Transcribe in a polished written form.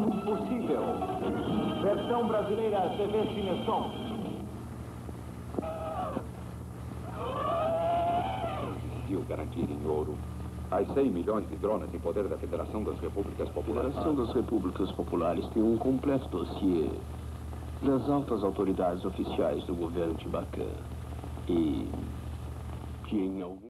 Possível. Versão brasileira TV Cinesom. Conseguiu garantir em ouro as 100 milhões de drones em poder da Federação das Repúblicas A Populares. Federação das Repúblicas Populares tem um completo dossiê das altas autoridades oficiais do governo de Bacan. E que em algum